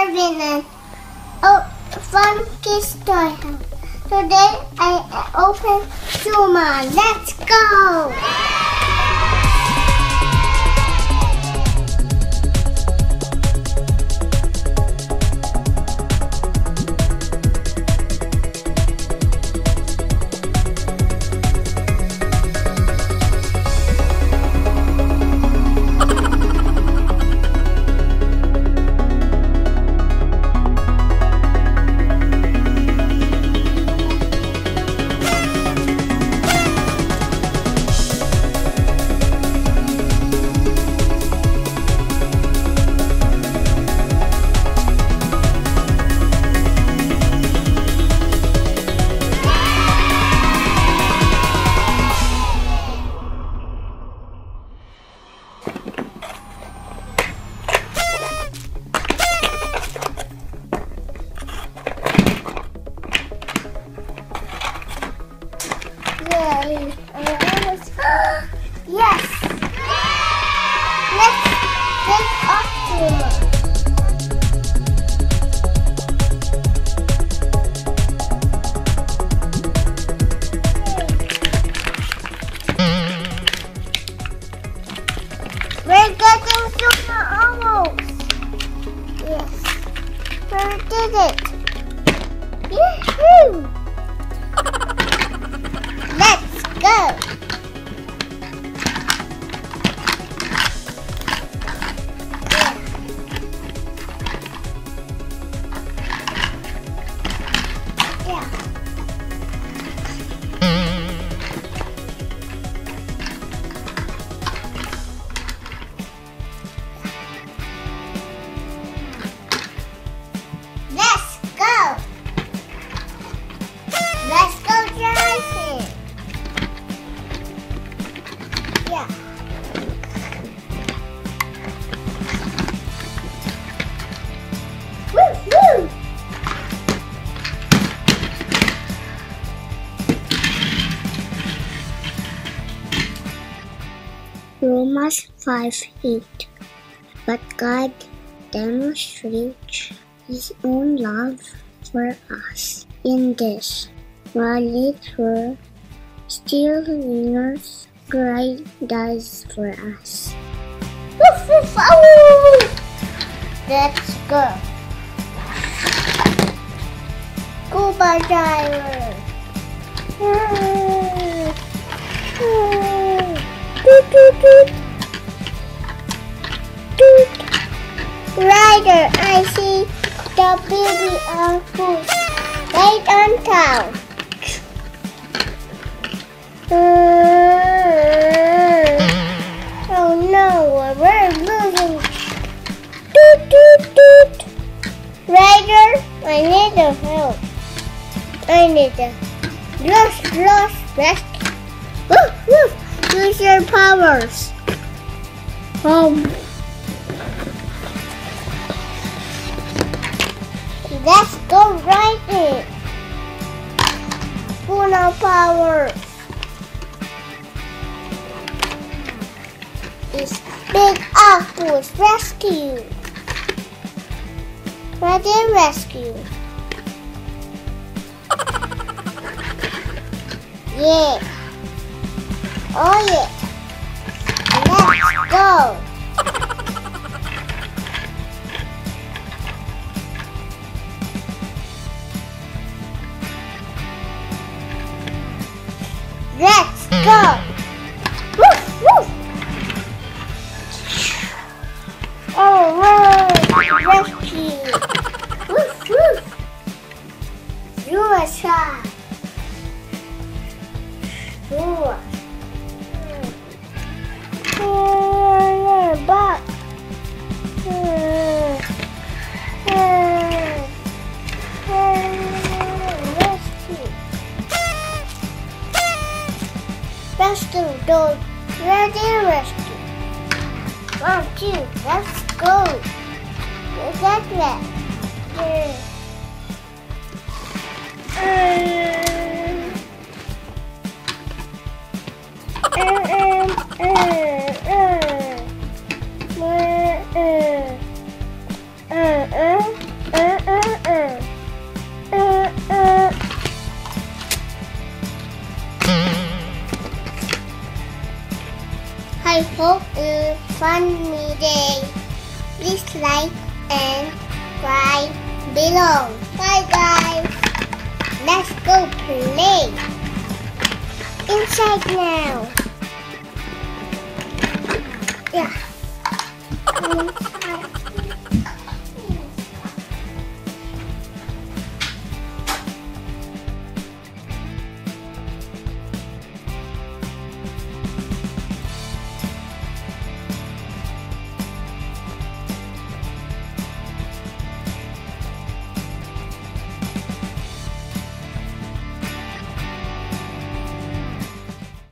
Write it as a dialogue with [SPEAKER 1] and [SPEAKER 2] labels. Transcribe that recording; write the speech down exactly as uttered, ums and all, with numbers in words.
[SPEAKER 1] Marvin and oh, Funky Toy House. Today I open Zuma. Let's go! Yay! Yes! Let's take off Zuma. We're getting Zuma almost. Yes. We did it. Yahoo! Let's go! Yeah. Yeah. Let's go! Let's go driving! Yeah. Woo woo! Romans five eight. But God demonstrates His own love for us in this: while we were still sinners, Christ dies for us. Woof, woof, ow! Let's go. Scuba diver. Toot, toot, toot. Toot. Rider, I see the baby on foot. Right on top. Oh no, we're losing. Toot, toot, toot. Rider, I need the help. I need the lost, lost rescue. Woof, woof. Use your powers. Um. Let's go right in. Uno powers. It's Big Octopus Rescue. Ready, rescue. Yeah. Oh yeah. Let's go. Let's go! Woof, woof. All right, rescue! Woof, woof. You a shot. You a back. Rescue. Rescue dog. Ready, rescue. One, two, let's go. Get that. Yeah. Um, um, uh, uh, uh, uh, uh, uh. funny day. Please like and subscribe below. Bye guys. Let's go play. Inside now. Yeah. Mm.